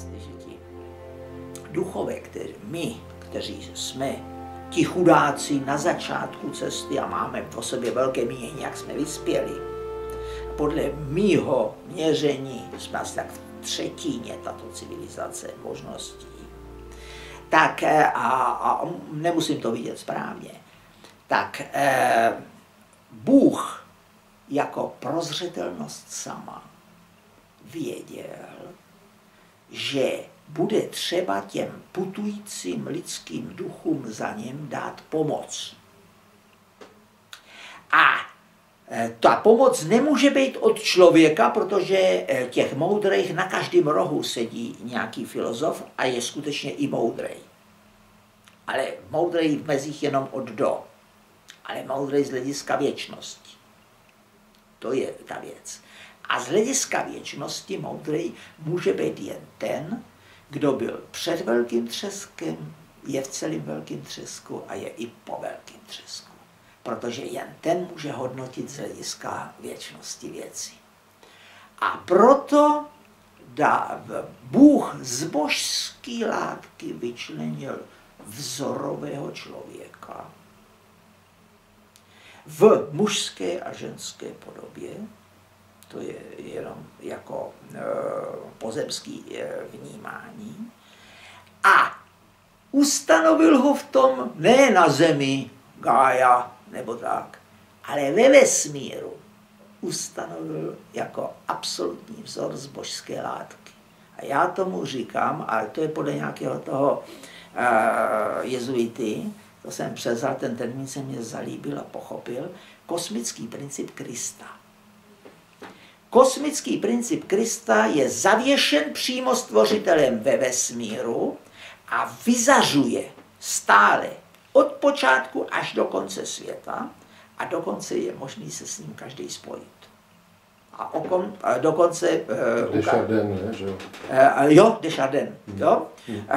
Jestliže ti duchové, kteří jsme ti chudáci na začátku cesty a máme po sobě velké mínění, jak jsme vyspěli, podle mýho měření jsme asi tak v třetině tato civilizace možností, tak a nemusím to vidět správně, tak Bůh jako prozřetelnost sama věděl, že bude třeba těm putujícím lidským duchům za ním dát pomoc. A ta pomoc nemůže být od člověka, protože těch moudrých na každém rohu sedí nějaký filozof a je skutečně i moudrej. Ale moudrej v mezích jenom od do. Ale moudrej z hlediska věčnosti. To je ta věc. A z hlediska věčnosti moudrej může být jen ten, kdo byl před velkým třeskem, je v celém velkém třesku a je i po velkém třesku. Protože jen ten může hodnotit z hlediska věčnosti věcí. A proto Bůh z božské látky vyčlenil vzorového člověka v mužské a ženské podobě. To je jenom jako pozemský vnímání. A ustanovil ho v tom ne na zemi, Gája nebo tak, ale ve vesmíru ustanovil jako absolutní vzor z božské látky. A já tomu říkám, ale to je podle nějakého toho jezuity, to jsem převzal, ten termín se mě zalíbil a pochopil, kosmický princip Krista. Kosmický princip Krista je zavěšen přímo stvořitelem ve vesmíru a vyzařuje stále od počátku až do konce světa a dokonce je možný se s ním každý spojit. A dokonce... Desjardins, ne? Že? Jo, Desjardins. Jo?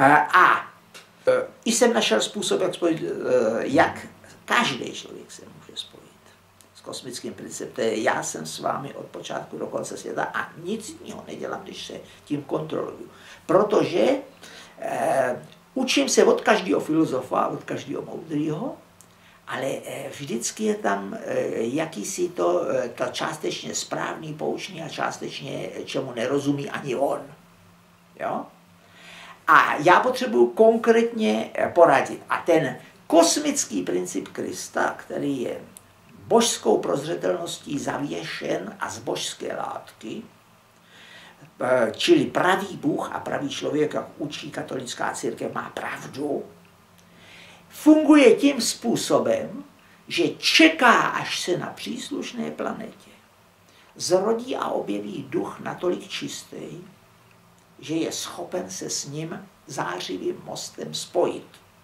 I jsem našel způsob, jak spojit, jak každý člověk se může spojit s kosmickým principem. Já jsem s vámi od počátku do konce světa a nic jiného nedělám, když se tím kontroluju. Protože učím se od každého filozofa, od každého moudrýho, ale vždycky je tam jakýsi to částečně správný, poučný a částečně čemu nerozumí ani on. Jo? A já potřebuji konkrétně poradit. A ten kosmický princip Krista, který je božskou prozřetelností zavěšen a z božské látky, čili pravý Bůh a pravý člověk, jak učí katolická církev, má pravdu, funguje tím způsobem, že čeká, až se na příslušné planetě zrodí a objeví duch natolik čistý, že je schopen se s ním zářivým mostem spojit.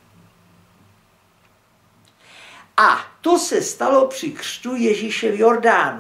A to se stalo při křtu Ježíše v Jordánu.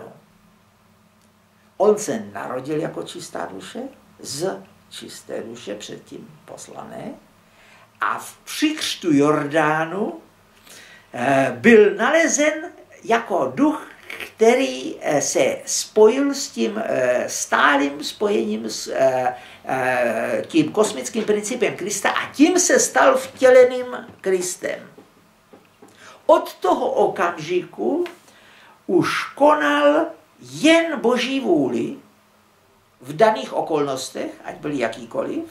On se narodil jako čistá duše, z čisté duše předtím poslané, a v přikřtu Jordánu byl nalezen jako duch, který se spojil s tím stálým spojením s tím kosmickým principem Krista a tím se stal vtěleným Kristem. Od toho okamžiku už konal jen Boží vůli v daných okolnostech, ať byly jakýkoliv.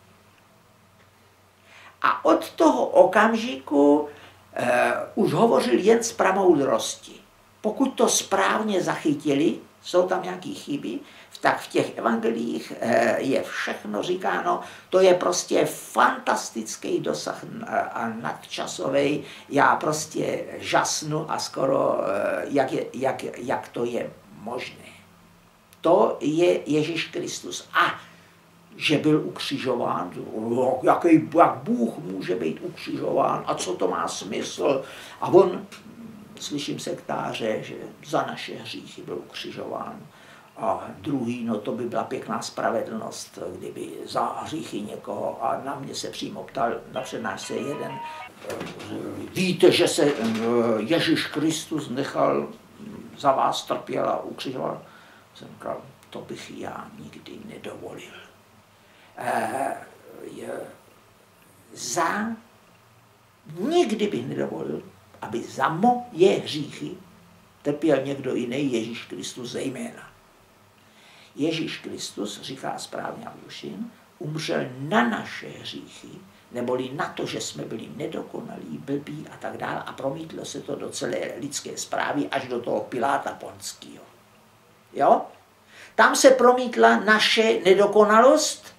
A od toho okamžiku už hovořil jen z pramoudrosti. Pokud to správně zachytili, jsou tam nějaké chyby, tak v těch evangeliích je všechno říkáno, to je prostě fantastický dosah a nadčasový. Já prostě žasnu a skoro, jak to je možné. To je Ježíš Kristus. A že byl ukřižován, jak Bůh může být ukřižován a co to má smysl. A on, slyším sektáře, že za naše hříchy byl ukřižován. A druhý, no to by byla pěkná spravedlnost, kdyby za hříchy někoho, a na mě se přímo ptal na přednášce jeden, víte, že se Ježíš Kristus nechal za vás trpěl a ukřižoval? Jsem říkal, to bych já nikdy nedovolil. Nikdy bych nedovolil, aby za moje hříchy trpěl někdo jiný, Ježíš Kristus zejména. Ježíš Kristus, říká správně Augustin, umřel na naše hříchy, neboli na to, že jsme byli nedokonalí, blbí a tak dále, a promítlo se to do celé lidské správy až do toho Piláta Ponského. Jo? Tam se promítla naše nedokonalost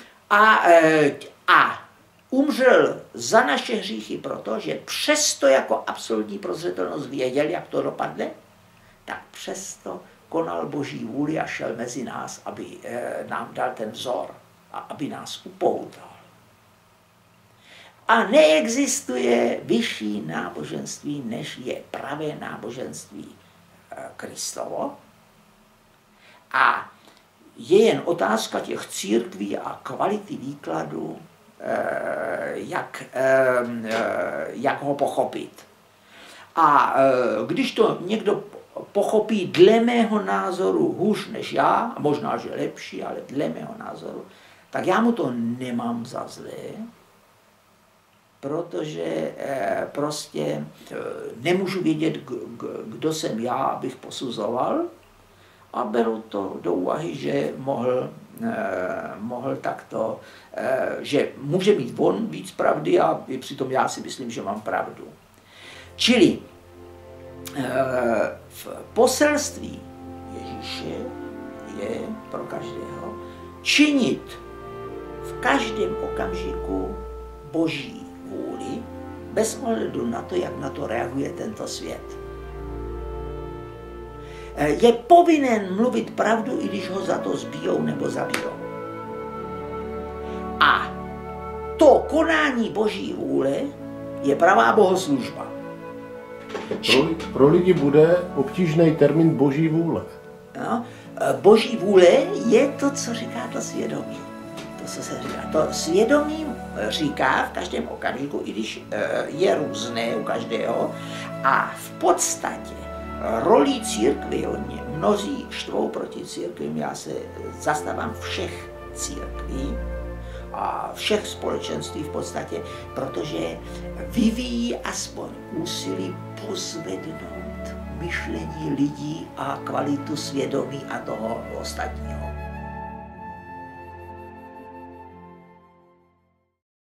a umřel za naše hříchy, protože přesto jako absolutní prozřetelnost věděl, jak to dopadne, tak přesto konal Boží vůli a šel mezi nás, aby nám dal ten vzor a aby nás upoutal. A neexistuje vyšší náboženství, než je pravé náboženství Kristovo. A je jen otázka těch církví a kvality výkladu, jak ho pochopit. A když to někdo pochopí dle mého názoru hůř než já, možná, že lepší, ale dle mého názoru, tak já mu to nemám za zlé, protože prostě nemůžu vědět, kdo jsem já, abych posuzoval, a beru to do úvahy, že mohl takto, že může mít on víc pravdy a přitom já si myslím, že mám pravdu. Čili v poselství Ježíše je pro každého činit v každém okamžiku Boží vůli, bez ohledu na to, jak na to reaguje tento svět. Je povinen mluvit pravdu, i když ho za to zbijou nebo zabijou. A to konání Boží vůle je pravá bohoslužba. Pro lidi bude obtížný termín Boží vůle. No, Boží vůle je to, co říká to svědomí. To, co se říká. To svědomí říká v každém okamžiku, i když je různé u každého. A v podstatě rolí církvy, mnozí štvou proti církvím, já se zastávám všech církví a všech společenství v podstatě, protože vyvíjí aspoň úsilí pozvednout myšlení lidí a kvalitu svědomí a toho ostatního.